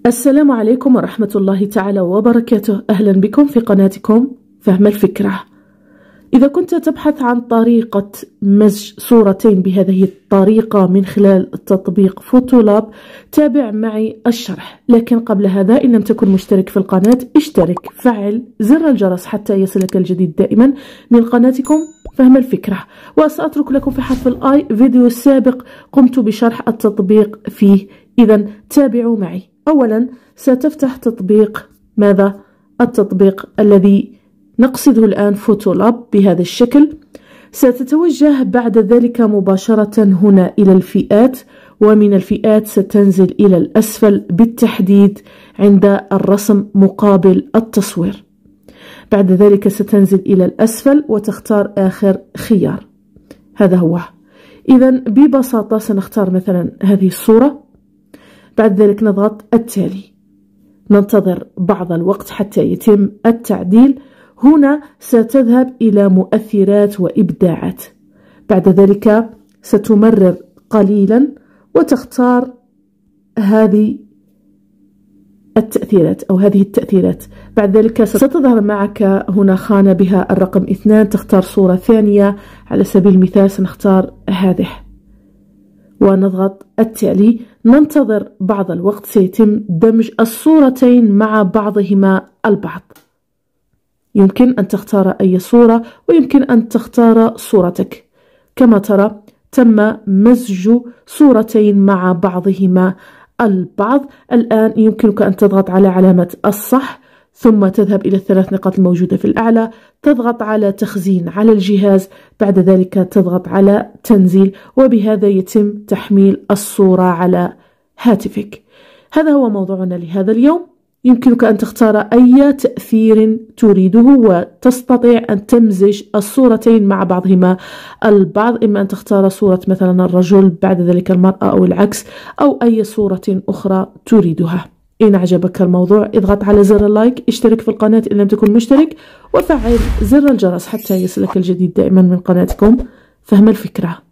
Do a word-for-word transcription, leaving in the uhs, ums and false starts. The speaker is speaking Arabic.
السلام عليكم ورحمة الله تعالى وبركاته. أهلا بكم في قناتكم فهم الفكرة. إذا كنت تبحث عن طريقة مزج صورتين بهذه الطريقة من خلال تطبيق فوتولاب تابع معي الشرح، لكن قبل هذا إن لم تكن مشترك في القناة اشترك، فعل زر الجرس حتى يصلك الجديد دائما من قناتكم فهم الفكرة. وسأترك لكم في حرف الآي فيديو سابق قمت بشرح التطبيق فيه، إذا تابعوا معي. أولا ستفتح تطبيق ماذا؟ التطبيق الذي نقصده الآن فوتولاب بهذا الشكل. ستتوجه بعد ذلك مباشرة هنا إلى الفئات، ومن الفئات ستنزل إلى الأسفل بالتحديد عند الرسم مقابل التصوير. بعد ذلك ستنزل إلى الأسفل وتختار آخر خيار، هذا هو. إذا ببساطة سنختار مثلا هذه الصورة، بعد ذلك نضغط التالي، ننتظر بعض الوقت حتى يتم التعديل. هنا ستذهب إلى مؤثرات وإبداعات، بعد ذلك ستمرر قليلا وتختار هذه التأثيرات أو هذه التأثيرات. بعد ذلك ستظهر معك هنا خانة بها الرقم اثنان، تختار صورة ثانية. على سبيل المثال سنختار هذه ونضغط التالي، ننتظر بعض الوقت، سيتم دمج الصورتين مع بعضهما البعض. يمكن أن تختار أي صورة ويمكن أن تختار صورتك. كما ترى تم مزج صورتين مع بعضهما البعض. الآن يمكنك أن تضغط على علامة الصح، ثم تذهب إلى الثلاث نقاط الموجودة في الأعلى، تضغط على تخزين على الجهاز، بعد ذلك تضغط على تنزيل، وبهذا يتم تحميل الصورة على هاتفك. هذا هو موضوعنا لهذا اليوم. يمكنك أن تختار أي تأثير تريده وتستطيع أن تمزج الصورتين مع بعضهما البعض، إما أن تختار صورة مثلا الرجل بعد ذلك المرأة أو العكس، أو أي صورة أخرى تريدها. إن أعجبك الموضوع اضغط على زر اللايك، اشترك في القناة إن لم تكن مشترك، وفعل زر الجرس حتى يصلك الجديد دائما من قناتكم فهم الفكرة.